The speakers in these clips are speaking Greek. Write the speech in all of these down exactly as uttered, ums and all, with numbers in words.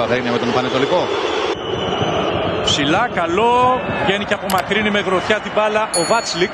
Αγρίνια με τον Πανετολικό. Ψηλά, καλό, βγαίνει και απομακρύνει με γροθιά την μπάλα ο Βάτσλικ.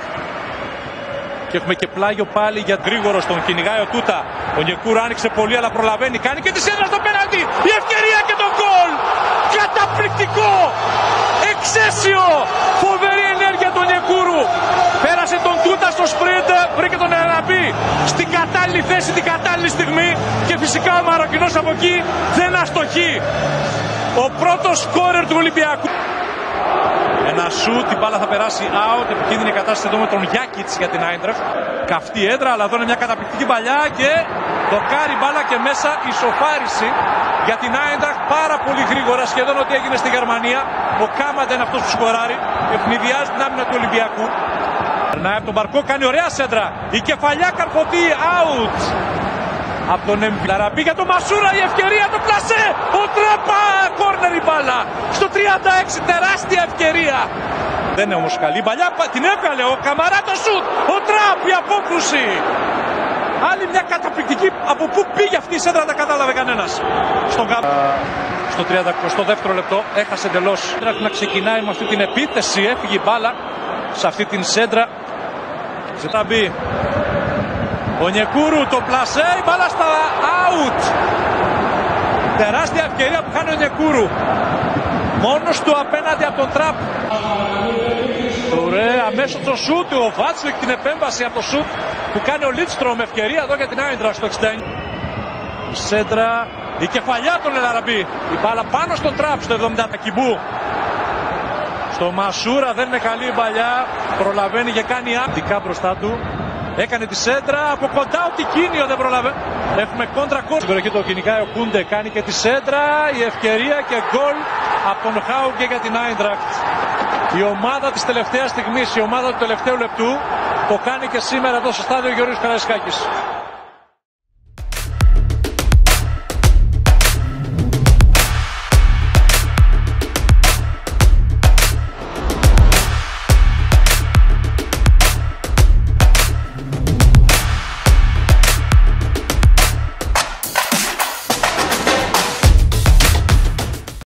Και έχουμε και πλάγιο πάλι για γρήγορο, τον κυνηγάει ο Τούτα. Ο Νιεκούρου άνοιξε πολύ αλλά προλαβαίνει, κάνει και τη σέντρα στο πέναλτι. Η ευκαιρία και το γκολ! Καταπληκτικό! Εξαίσιο! Φοβερή ενέργεια του Νιεκούρου. Πέρασε τον Τούτα στο σπριντ, βρήκε τον Ελαραμπή στην κατάλληλη θέση, την κατάλληλη στιγμή. Και φυσικά ο Μαροκινός από εκεί δεν αστοχεί. Ο πρώτος σκόρερ του Ολυμπιακού. Ένα σουτ, την μπάλα θα περάσει out. Επικίνδυνη κατάσταση εδώ με τον Γιάκιτς για την Άιντραχτ. Καυτή έδρα, αλλά εδώ είναι μια καταπληκτική παλιά και δοκάρει μπάλα και μέσα ισοφάριση για την Άιντραχτ. Πάρα πολύ γρήγορα, σχεδόν ό,τι έγινε στη Γερμανία. Ο Κάμαντα είναι αυτός που σκοράρει. Ευνηδιάζει την άμυνα του Ολυμπιακού. Περνάει από τον Μπαρκό, κάνει ωραία σέντρα. Η κεφαλιά καρφωτή, out. Από τον Εμβιλαραμπή για τον Μασούρα, η ευκαιρία, το πλασέ, ο Τράπα, κόρνερ η μπάλα, στο τριάντα έξι, τεράστια ευκαιρία. Δεν είναι όμως καλή, η παλιά την έβγαλε ο Καμαρά, το σουτ, ο Τράπ, η απόκρουση. Άλλη μια καταπληκτική, από πού πήγε αυτή η σέντρα, δεν κατάλαβε κανένας. Στον Γα... στο, τριάντα, στο δεύτερο λεπτό έχασε εντελώς. Να ξεκινάει με αυτή την επίθεση, έφυγε η μπάλα σε αυτή την σέντρα. Ζητά μπει. Ο Νιεκούρου, το πλασέ, η μπάλα στα out. Τεράστια ευκαιρία που κάνει ο Νιεκούρου. Μόνος του απέναντι από τον Τραπ. Ωραία, αμέσως το σούτ, ο Βάτσλικ την επέμβαση από το σούτ που κάνει ο Λίτστρομ, ευκαιρία εδώ για την Άιντραχτ στο εξήντα εννιά. Η σέντρα, η κεφαλιά των Ελαραμπή. Η μπάλα πάνω στον Τραπ στο εβδομήντα. Κιμπού. Στο Μασούρα δεν είναι καλή η παλιά. Προλαβαίνει και κάνει άμυνα μπροστά του. Έκανε τη σέντρα από κοντά, ο Τικίνιο δεν προλαβαίνει. Έχουμε κόντρα κόντρα. Στην περιοχή το κυνηγάει ο Κούντε, κάνει και τη σέντρα. Η ευκαιρία και γκολ από τον Χάουγκε για την Άιντραχτ. Η ομάδα της τελευταίας στιγμής, η ομάδα του τελευταίου λεπτού, το κάνει και σήμερα εδώ στο στάδιο Γεώργιος Καραϊσκάκης.